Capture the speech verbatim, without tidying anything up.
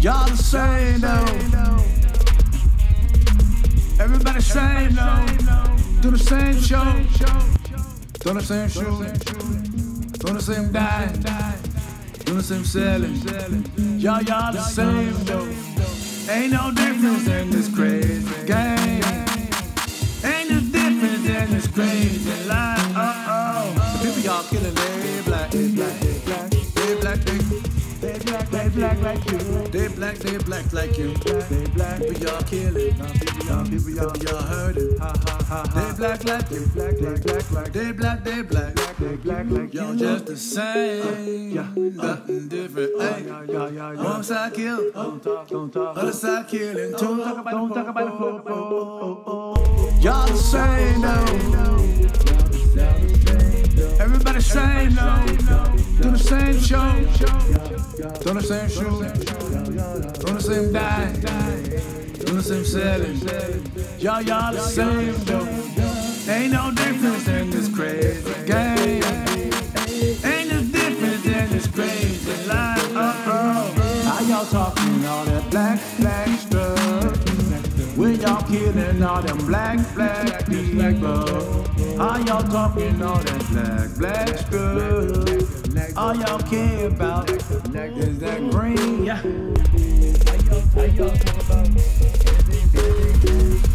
Y'all the same though. Everybody same though. Do the same show. Do the same shoe. Do the same dime. Do the same selling. Y'all, y'all the same though. Ain't no difference in this crazy game. Ain't no difference in this crazy life. Uh oh. The people y'all killing, they black, they black, they black, they black, they they black, they black like you. They black, they black like you. They black, people y'all killing. Y'all people y'all y'all heard it. They black like you. They black like they black, they black, they black like y'all just the same. Nothing different. Hey, one side kill, other side killing too. Don't talk about the flow. Y'all the same though. Everybody same though. Do the same show. Do the same shoe. Do the same dime. Do the same selling. Y'all, y'all the same though. Ain't no difference in this crazy game. Ain't no difference in this crazy life. Uh-oh. How y'all talking all that black, black stuff? When y'all killing all them black, black people? How y'all talking all that black, black stuff? All y'all care about is that green. Yeah. How y'all, how y'all talk about